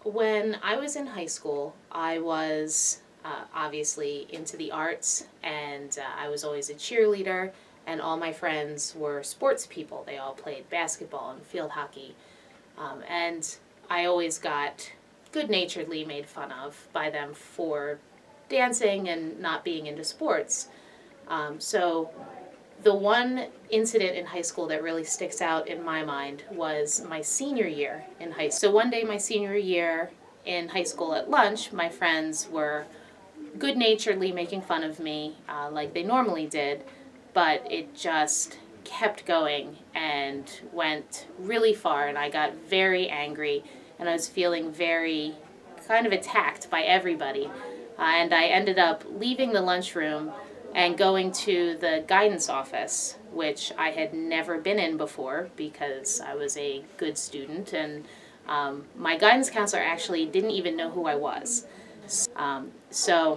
When I was in high school, I was obviously into the arts, and I was always a cheerleader, and all my friends were sports people. They all played basketball and field hockey, and I always got good-naturedly made fun of by them for dancing and not being into sports. So the one incident in high school that really sticks out in my mind was my senior year in high school. So one day my senior year in high school at lunch, my friends were good-naturedly making fun of me like they normally did, but it just kept going and went really far, and I got very angry, and I was feeling very kind of attacked by everybody. And I ended up leaving the lunchroom and going to the guidance office, which I had never been in before because I was a good student, and my guidance counselor actually didn't even know who I was. So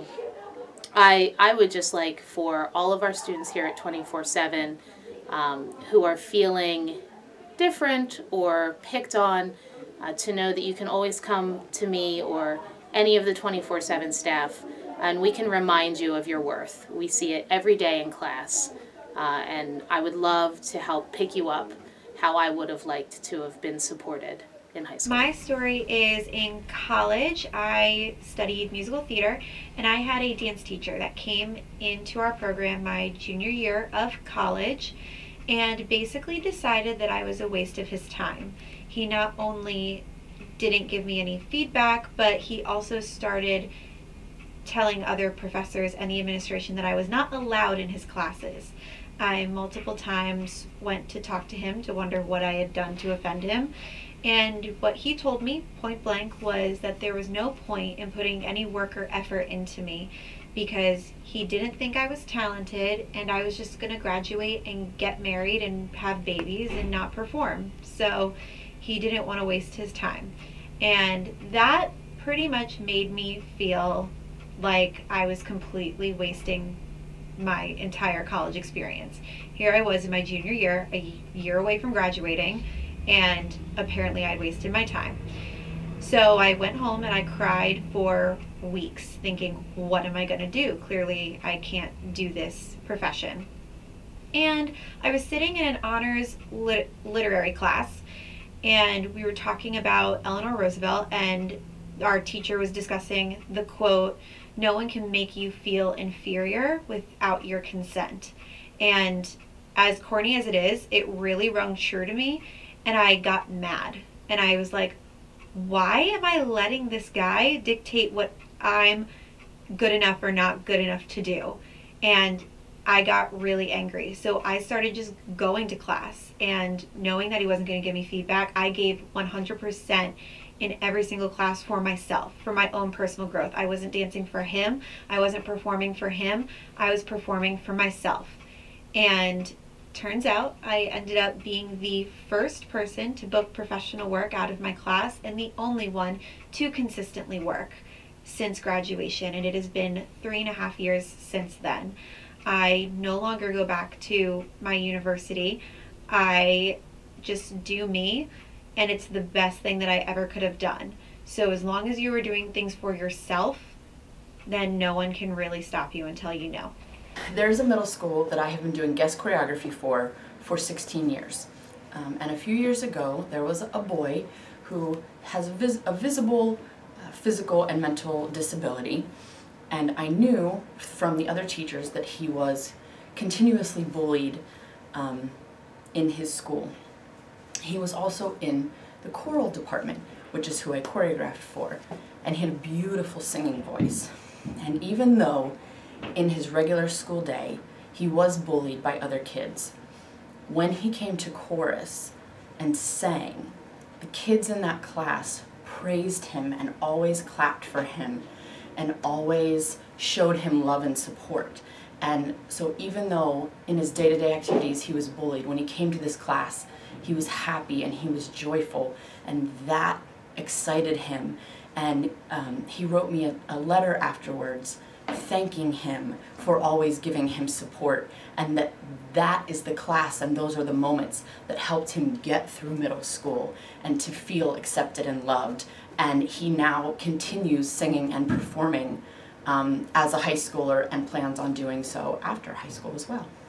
I would just like for all of our students here at 24/7 who are feeling different or picked on to know that you can always come to me or any of the 24/7 staff, and we can remind you of your worth. We see it every day in class, and I would love to help pick you up how I would have liked to have been supported in high school. My story is in college. I studied musical theater, and I had a dance teacher that came into our program my junior year of college and basically decided that I was a waste of his time. He not only didn't give me any feedback, but he also started telling other professors and the administration that I was not allowed in his classes. I multiple times went to talk to him to wonder what I had done to offend him, and what he told me point blank was that there was no point in putting any work or effort into me because he didn't think I was talented and I was just going to graduate and get married and have babies and not perform. So he didn't want to waste his time. And that pretty much made me feel like I was completely wasting my entire college experience. Here I was in my junior year, a year away from graduating, and apparently I'd wasted my time. So I went home and I cried for weeks thinking, what am I going to do? Clearly I can't do this profession. And I was sitting in an honors literary class, and we were talking about Eleanor Roosevelt, and our teacher was discussing the quote, "No one can make you feel inferior without your consent." And as corny as it is, it really rung true to me, and I got mad. And I was like, why am I letting this guy dictate what I'm good enough or not good enough to do? And I got really angry. So I started just going to class, and knowing that he wasn't going to give me feedback, I gave 100% in every single class for myself, for my own personal growth. I wasn't dancing for him. I wasn't performing for him. I was performing for myself. And turns out I ended up being the first person to book professional work out of my class and the only one to consistently work since graduation. And it has been 3.5 years since then. I no longer go back to my university. I just do me, and it's the best thing that I ever could have done. So as long as you are doing things for yourself, then no one can really stop you and tell you no. There's a middle school that I have been doing guest choreography for 16 years. And a few years ago, there was a boy who has a visible physical and mental disability. And I knew from the other teachers that he was continuously bullied in his school. He was also in the choral department, which is who I choreographed for, and he had a beautiful singing voice. And even though in his regular school day he was bullied by other kids, when he came to chorus and sang, the kids in that class praised him and always clapped for him and always showed him love and support. And so even though in his day-to-day activities he was bullied, when he came to this class he was happy and he was joyful, and that excited him. And he wrote me a letter afterwards thanking him for always giving him support, and that is the class and those are the moments that helped him get through middle school and to feel accepted and loved and he now continues singing and performing as a high schooler and plans on doing so after high school as well.